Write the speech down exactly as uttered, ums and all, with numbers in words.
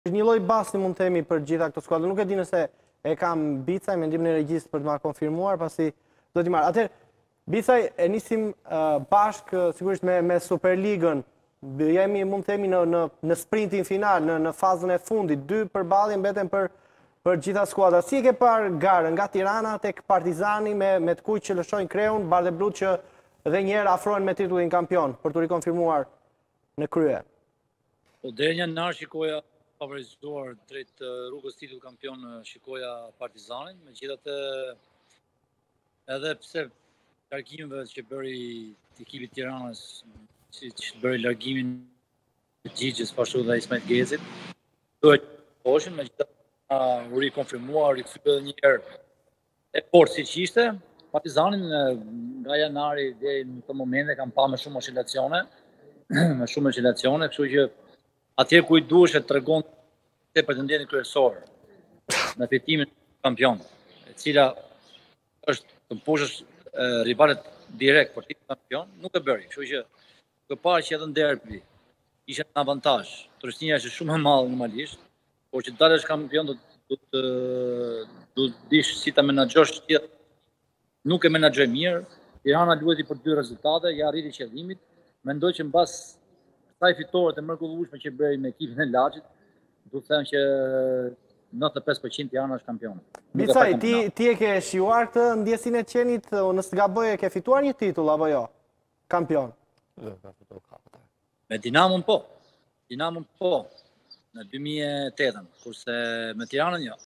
Një lloj basti mund të themi për gjitha këto skuadra. Nuk e di nëse e kam Bicaj, mendimin e regjisë për të ma konfirmuar, pasi do t'i marrë. Atëherë, Bicaj, e nisim uh, bashkë sigurisht me, me Superligën. Jemi, mund të themi, në, në, në sprintin final, në, në fazën e fundit. Dy përballje mbeten për, për gjitha skuadra. Si e ke parë garën nga Tirana tek Partizani me, me të kujt që lëshojnë Kreun, Bardh e Blut që dhe njerë afrohen me titullin kampion, për të rikonfirmuar në krye? Po deri një nar shikoja favorizuar drejt rrugës titull kampion shikoja Partizanin, megjithatë edhe pse largimeve që bëri ekipi i Tiranës, siç bëri largimin e Xhixhës pashtu dhe Ismail Gezit, duhet poshin, megjithatë u rikonfirmuar, u rikthye edhe një herë e fortë siç ishte. Partizanin nga janari deri në këtë moment e kam pa me shumë oscilacione, me shumë oscilacione, kështu që atje ku i duhesh e tregon se pretendentin kryesor në fitimin kampion, e cila është të mposhësh rivalet direkt për titull kampion, nuk e bëri. Kështu që duke parë që edhe në derbi ishte në avantazh. Turqënia është shumë e madhe normalisht, por që dalësh kampion do do të do të dish si ta menaxhosh që nuk e menaxhoi mirë. Tirana lueti për dy rezultate, ja arriti qëllimit. Mendoj që mbas kësaj fitore të mrekullueshme që bëri me ekipin e Laçit, du të them që nëntëdhjetë e pesë përqind Tirana është kampion. Bicaj, ti, ti e ke shijuar këtë ndjesinë e qenit, nësë gaboj e ke fituar një titull, apo jo? Kampion. Me Dinamon po. Dinamon po. Në dy mijë e tetë, kurse me Tiranën jo.